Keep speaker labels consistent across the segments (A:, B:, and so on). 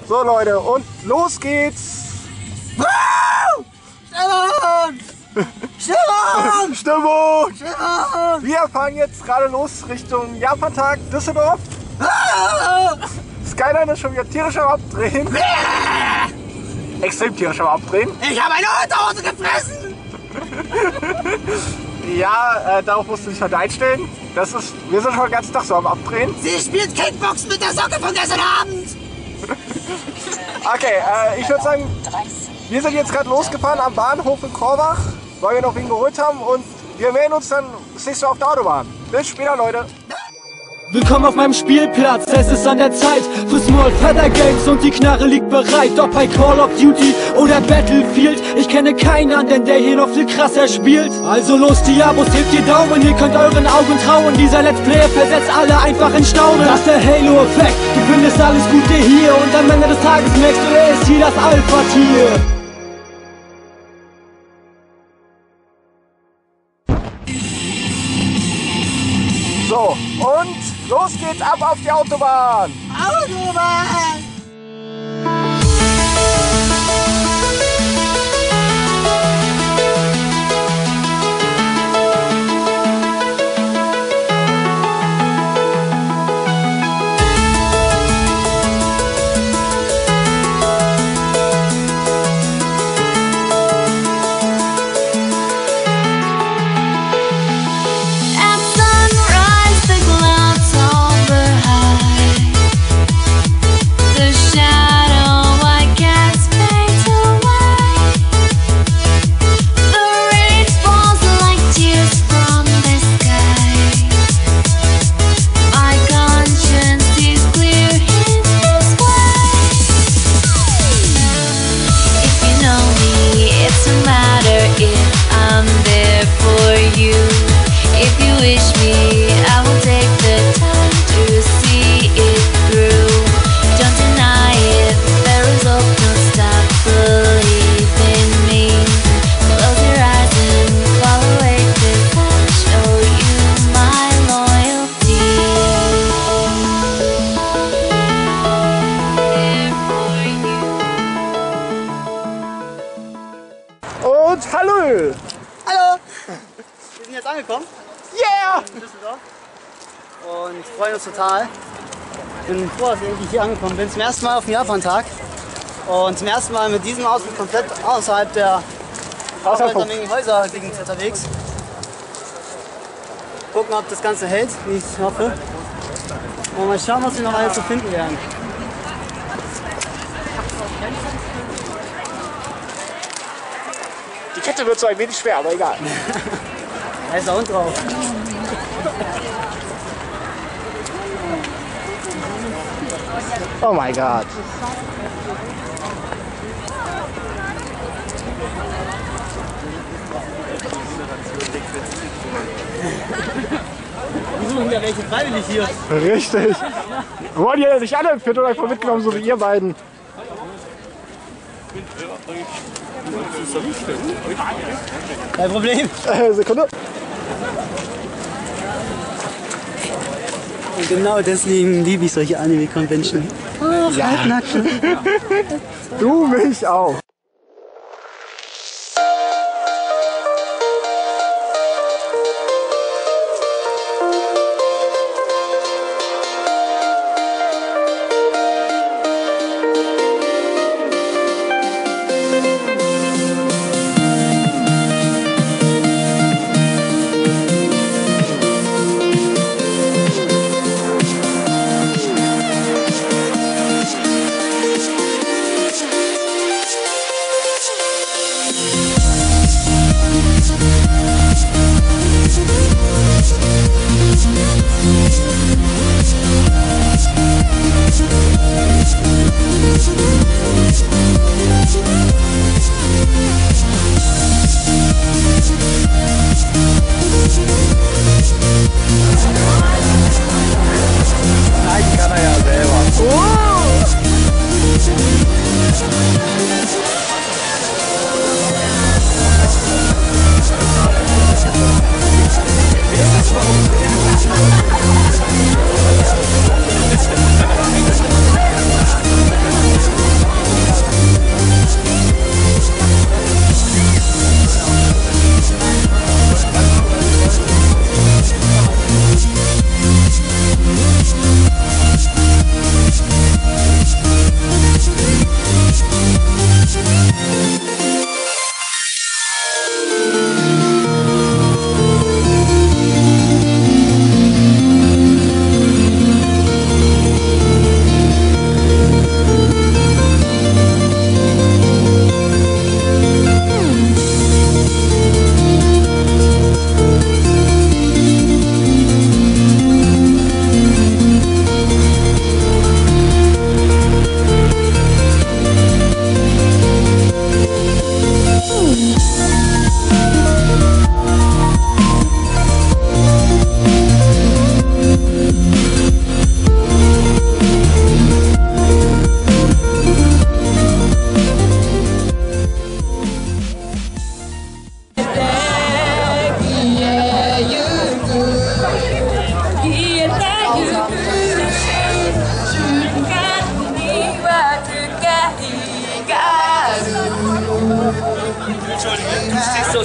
A: So Leute, und los geht's!
B: Stimmung!
A: Stimmung!
B: Stimmung!
A: Wir fahren jetzt gerade los Richtung Japantag Düsseldorf. Skyline ist schon wieder tierisch am Abdrehen. Extrem tierisch am Abdrehen.
B: Ich habe eine Unterhose gefressen!
A: Ja, darauf musst du dich halt einstellen. Wir sind schon den ganzen Tag so am Abdrehen.
B: Sie spielt Kickbox mit der Socke von gestern Abend!
A: Okay, ich würde sagen, wir sind jetzt gerade losgefahren am Bahnhof in Korbach, weil wir noch wen geholt haben, und wir melden uns dann das nächste Mal auf der Autobahn. Bis später, Leute.
C: Willkommen auf meinem Spielplatz, es ist an der Zeit für Small Feather Games und die Knarre liegt bereit. Ob bei Call of Duty oder Battlefield, ich kenne keinen anderen, der hier noch viel krasser spielt. Also los Diabos, hebt die Daumen, ihr könnt euren Augen trauen. Dieser Let's Player versetzt alle einfach in Staunen. Das ist der Halo-Effekt, du findest alles Gute hier und am Ende des Tages merkst du, er ist hier das Alpha-Tier.
A: So, und los geht's ab auf die Autobahn!
B: Autobahn!
A: Und hallo!
B: Hallo! Wir sind jetzt angekommen
A: Yeah!
B: in Düsseldorf und freuen uns total. Ich bin froh, dass ich endlich hier angekommen bin. Zum ersten Mal auf dem Japantag und zum ersten Mal mit diesem Auto komplett außerhalb der Häuser-Gegend unterwegs. Gucken, ob das Ganze hält, wie ich hoffe. Und mal schauen, was wir noch alles so finden werden.
A: Die Kette wird so ein wenig schwer, aber egal.
B: Da ist der Hund drauf.
A: Oh mein Gott.
B: Wir suchen ja welche freiwillig hier.
A: Richtig. Wollt ihr nicht alle entführt oder einfach mitgenommen, so wie ihr beiden?
B: Kein Problem.
A: Sekunde.
B: Und genau deswegen liebe ich solche Anime-Convention. Oh,
A: Ja.
B: Halbnackte.
A: Du mich auch.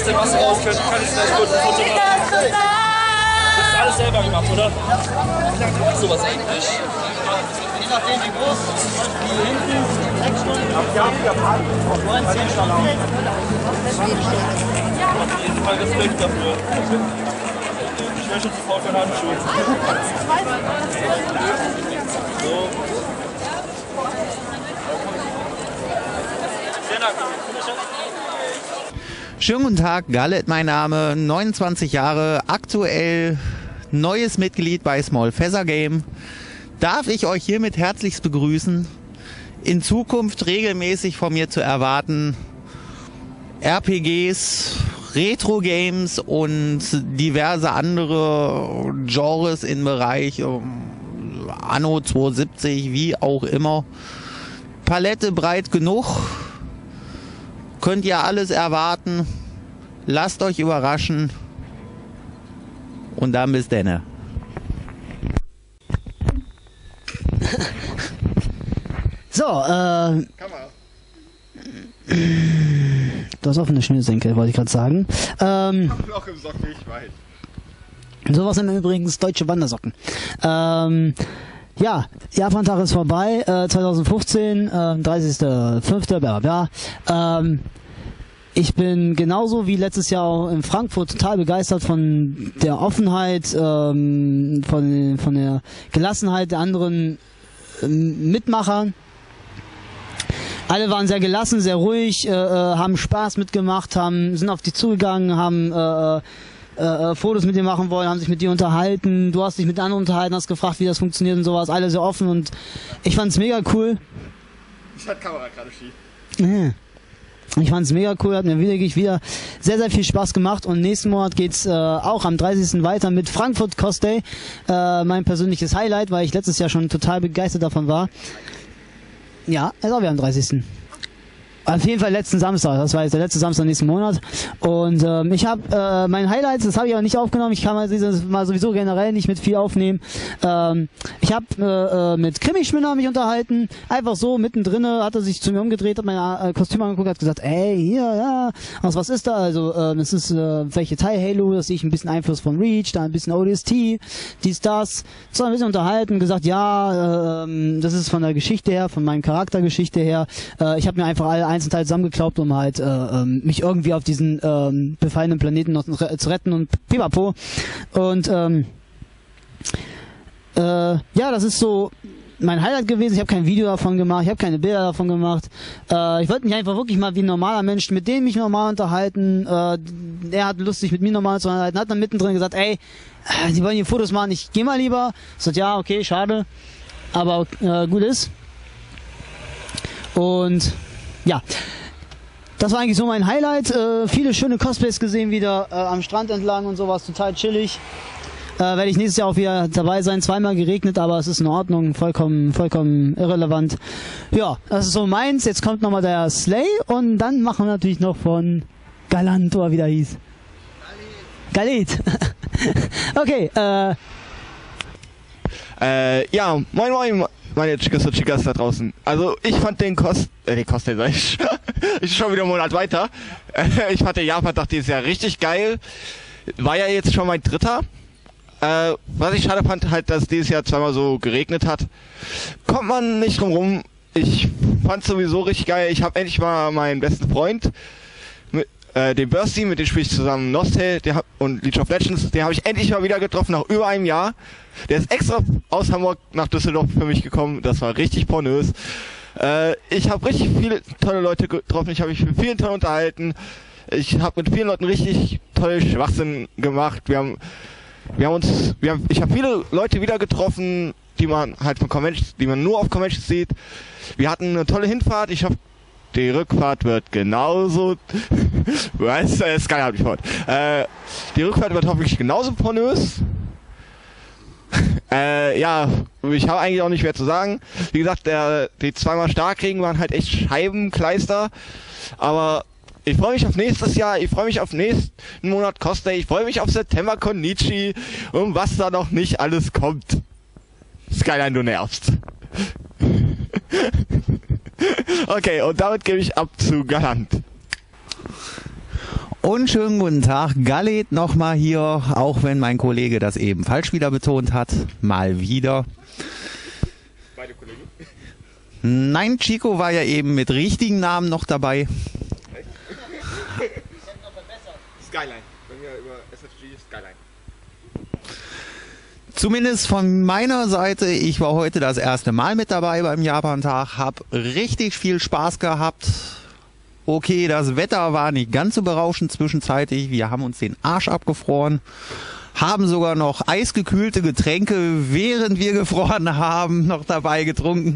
D: aus der Masse raus könnt, kann ich vielleicht kurz ein Foto machen. Das ist alles selber gemacht, oder? Wie lange dauert sowas eigentlich?
B: Je nachdem wie groß, zum Beispiel hier hinten 6 Stunden, 19 Stunden.
D: Auf jeden Fall Respekt dafür. Ich wäre schon zu faul für einen Handschuh. So. Vielen Dank.
E: Schönen guten Tag, Gallet mein Name, 29 Jahre, aktuell neues Mitglied bei Small Feather Game. Darf ich euch hiermit herzlichst begrüßen, in Zukunft regelmäßig von mir zu erwarten, RPGs, Retro-Games und diverse andere Genres im Bereich Anno 270, wie auch immer. Palette breit genug, könnt ihr alles erwarten, lasst euch überraschen und dann bis denne.
B: So, du hast offene Schnürsenkel, wollte ich gerade sagen.
A: Noch im Socken, ich weiß.
B: Sowas sind übrigens deutsche Wandersocken. Ja, Japan-Tag ist vorbei, 2015, 30.05. bla bla bla. Ich bin genauso wie letztes Jahr auch in Frankfurt total begeistert von der Offenheit, von der Gelassenheit der anderen Mitmacher. Alle waren sehr gelassen, sehr ruhig, haben Spaß mitgemacht, sind auf dich zugegangen, haben Fotos mit dir machen wollen, haben sich mit dir unterhalten. Du hast dich mit anderen unterhalten, hast gefragt, wie das funktioniert und sowas. Alle sehr offen und ich fand's mega cool.
A: Ich hatte Kamera gerade schief.
B: Ich fand's mega cool, hat mir wieder sehr, sehr viel Spaß gemacht und nächsten Monat geht's auch am 30. weiter mit Frankfurt Cosplay. Mein persönliches Highlight, weil ich letztes Jahr schon total begeistert davon war. Ja, ist auch wieder am 30. Auf jeden Fall letzten Samstag, das war jetzt der letzte Samstag nächsten Monat und ich habe mein Highlights, das habe ich aber nicht aufgenommen, ich kann mal sowieso generell nicht mit viel aufnehmen. Ich habe mit Krimi-Schminner mich unterhalten, einfach so mittendrin, hat er sich zu mir umgedreht, hat mein Kostüm angeguckt, hat gesagt, ey, hier, ja, was ist da? Also es ist welche Teil Halo, da sehe ich ein bisschen Einfluss von Reach, da ein bisschen ODST, dies, das. So ein bisschen unterhalten, gesagt, ja, das ist von der Geschichte her, von meinem Charaktergeschichte her. Ich habe mir einfach alle Einzelteile zusammengeklaubt, um halt mich irgendwie auf diesen befallenen Planeten noch zu retten und pipapo. Und ja, das ist so mein Highlight gewesen. Ich habe kein Video davon gemacht, ich habe keine Bilder davon gemacht. Ich wollte mich einfach wirklich mal wie ein normaler Mensch mit dem mich normal unterhalten. Er hat Lust, sich mit mir normal zu unterhalten. Hat dann mittendrin gesagt, ey, die wollen hier Fotos machen, ich geh mal lieber. Ich sagte, ja, okay, schade, aber gut ist. Und ja, das war eigentlich so mein Highlight. Viele schöne Cosplays gesehen wieder am Strand entlang und sowas, total chillig. Werde ich nächstes Jahr auch wieder dabei sein. Zweimal geregnet, aber es ist in Ordnung, vollkommen irrelevant. Ja, das ist so meins. Jetzt kommt nochmal der Slay und dann machen wir natürlich noch von Galant, oder wie der hieß. Galit. Okay,
A: Ja, moin, meine Chicas und Chicas da draußen. Also, ich fand den Cosplay, sag ich. Ich schon wieder einen Monat weiter. Ich fand den Japan-Tag dieses Jahr richtig geil. War ja jetzt schon mein dritter. Was ich schade fand, halt, dass dieses Jahr zweimal so geregnet hat. Kommt man nicht drum rum. Ich fand's sowieso richtig geil. Ich habe endlich mal meinen besten Freund, den Bursty, mit dem spiele ich zusammen Nostale und League of Legends, den habe ich endlich mal wieder getroffen, nach über einem Jahr. Der ist extra aus Hamburg nach Düsseldorf für mich gekommen. Das war richtig pornös. Ich habe richtig viele tolle Leute getroffen. Ich habe mich mit vielen tollen unterhalten. Ich habe mit vielen Leuten richtig tolle Schwachsinn gemacht. Ich habe viele Leute wieder getroffen, die man halt von Conventions, die man nur auf Conventions sieht. Wir hatten eine tolle Hinfahrt. Ich hoffe, die Rückfahrt wird genauso. Weißt du, ist geil, hab ich fort. Die Rückfahrt wird hoffentlich genauso pornös. Ja, ich habe eigentlich auch nicht mehr zu sagen. Wie gesagt, die zweimal Starkregen waren halt echt Scheibenkleister. Aber ich freue mich auf nächstes Jahr, ich freue mich auf nächsten Monat Cosplay, ich freue mich auf September Konichi und was da noch nicht alles kommt. Skyline, du nervst. Okay, und damit gebe ich ab zu Galant.
E: Und schönen guten Tag, Galet nochmal hier, auch wenn mein Kollege das eben falsch wieder betont hat. Mal wieder.
A: Beide Kollegen?
E: Nein, Chico war ja eben mit richtigen Namen noch dabei.
A: Skyline. Bei mir über SFG Skyline.
E: Zumindest von meiner Seite, ich war heute das erste Mal mit dabei beim Japan-Tag, habe richtig viel Spaß gehabt. Okay, das Wetter war nicht ganz so berauschend zwischenzeitlich. Wir haben uns den Arsch abgefroren, haben sogar noch eisgekühlte Getränke, während wir gefroren haben, noch dabei getrunken.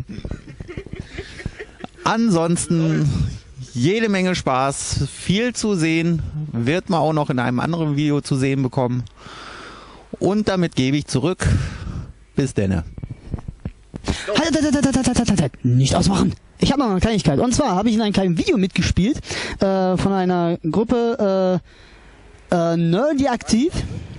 E: Ansonsten jede Menge Spaß, viel zu sehen, wird man auch noch in einem anderen Video zu sehen bekommen. Und damit gebe ich zurück. Bis denne.
B: Halt, nicht ausmachen. Ich habe noch eine Kleinigkeit. Und zwar habe ich in einem kleinen Video mitgespielt von einer Gruppe Nerdy Aktiv.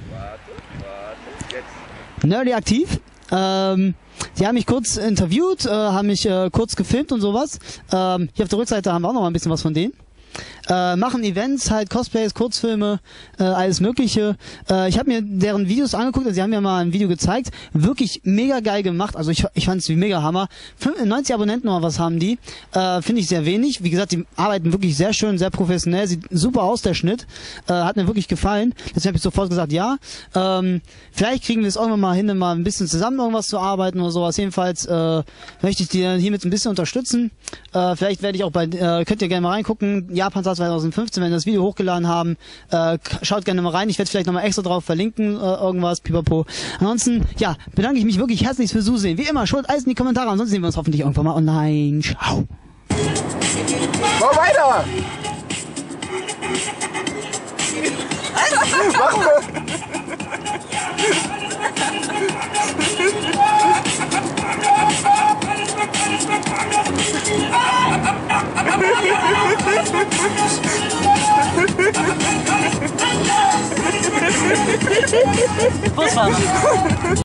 B: Nerdy Aktiv. Die haben mich kurz interviewt, haben mich kurz gefilmt und sowas. Hier auf der Rückseite haben wir auch noch mal ein bisschen was von denen. Machen Events, halt Cosplays, Kurzfilme, alles mögliche. Ich habe mir deren Videos angeguckt, also sie haben mir mal ein Video gezeigt, wirklich mega geil gemacht, also ich fand es mega Hammer. 90 Abonnenten oder was haben die, finde ich sehr wenig. Wie gesagt, die arbeiten wirklich sehr schön, sehr professionell, sieht super aus der Schnitt, hat mir wirklich gefallen. Deswegen habe ich sofort gesagt, ja, vielleicht kriegen wir es irgendwann mal hin, mal ein bisschen zusammen irgendwas zu arbeiten oder sowas. Jedenfalls möchte ich die hiermit ein bisschen unterstützen. Vielleicht werde ich auch bei, könnt ihr gerne mal reingucken, Japan-Tag 2015, wenn wir das Video hochgeladen haben, schaut gerne mal rein. Ich werde vielleicht nochmal extra drauf verlinken, irgendwas, pipapo. Ansonsten, ja, bedanke ich mich wirklich herzlich fürs Zusehen. Wie immer, schuld alles in die Kommentare, ansonsten sehen wir uns hoffentlich irgendwann mal online. Ciao.
A: Mach weiter! Machen wir!
B: Busfahrer.